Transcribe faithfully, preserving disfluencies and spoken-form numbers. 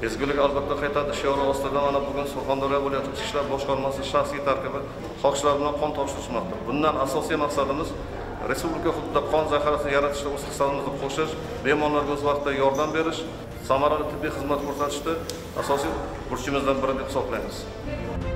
Ezgulik albatta qaytadi shiori ostida mana bugun Surxondaryo viloyati Ichki ishlar boshqarmasi shaxsiy tarkibi xohishlar bilan qon topshirishmoqda. Bundan asosiy maqsadimiz respublika hududida qon zaxirasini yaratishda o'z hissamizni qo'shish, bemorlarga o'z vaqtida yordam berish, samarali tibbiy xizmat ko'rsatishda asosiy burchimizdan biri deb hisoblaymiz.